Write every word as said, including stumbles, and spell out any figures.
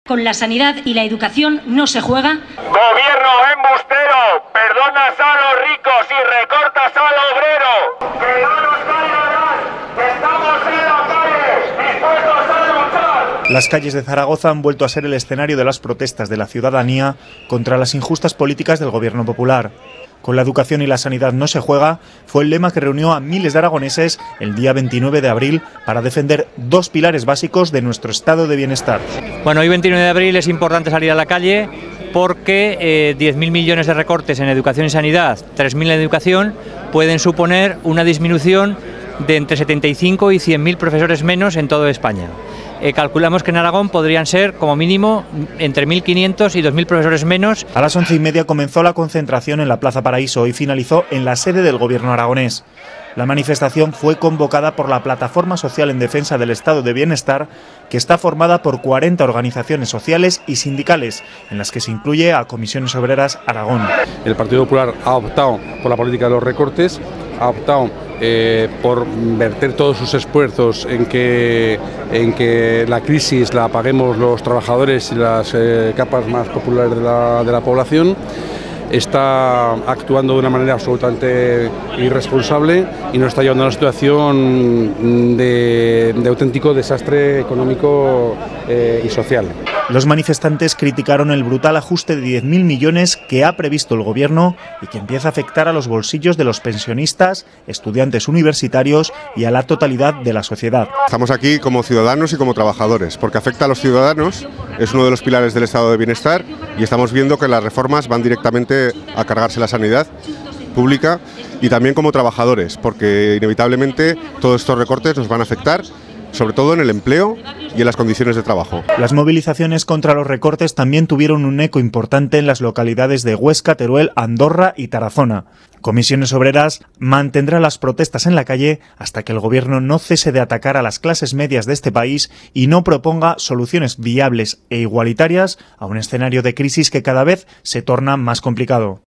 Con la sanidad y la educación no se juega. Gobierno embustero, perdonas a los ricos y recortas al obrero. Que no nos callarán, que estamos en la calle, dispuestos a luchar. Las calles de Zaragoza han vuelto a ser el escenario de las protestas de la ciudadanía contra las injustas políticas del gobierno popular. Con la educación y la sanidad no se juega, fue el lema que reunió a miles de aragoneses el día veintinueve de abril para defender dos pilares básicos de nuestro estado de bienestar. Bueno, hoy veintinueve de abril es importante salir a la calle porque eh, diez mil millones de recortes en educación y sanidad, tres mil en educación, pueden suponer una disminución de entre setenta y cinco y cien mil profesores menos en toda España. Eh, calculamos que en Aragón podrían ser como mínimo entre mil quinientos y dos mil profesores menos. A las once y media comenzó la concentración en la Plaza Paraíso y finalizó en la sede del gobierno aragonés. La manifestación fue convocada por la Plataforma Social en Defensa del Estado de Bienestar, que está formada por cuarenta organizaciones sociales y sindicales, en las que se incluye a Comisiones Obreras Aragón. El Partido Popular ha optado por la política de los recortes, ha optado eh, por verter todos sus esfuerzos en que, en que la crisis la paguemos los trabajadores y las eh, capas más populares de la, de la población. Está actuando de una manera absolutamente irresponsable y nos está llevando a una situación de, de auténtico desastre económico eh, y social. Los manifestantes criticaron el brutal ajuste de diez mil millones que ha previsto el gobierno y que empieza a afectar a los bolsillos de los pensionistas, estudiantes universitarios y a la totalidad de la sociedad. Estamos aquí como ciudadanos y como trabajadores, porque afecta a los ciudadanos, es uno de los pilares del estado de bienestar y estamos viendo que las reformas van directamente a cargarse la sanidad pública y también como trabajadores, porque inevitablemente todos estos recortes nos van a afectar, sobre todo en el empleo y en las condiciones de trabajo. Las movilizaciones contra los recortes también tuvieron un eco importante en las localidades de Huesca, Teruel, Andorra y Tarazona. Comisiones Obreras mantendrá las protestas en la calle hasta que el gobierno no cese de atacar a las clases medias de este país y no proponga soluciones viables e igualitarias a un escenario de crisis que cada vez se torna más complicado.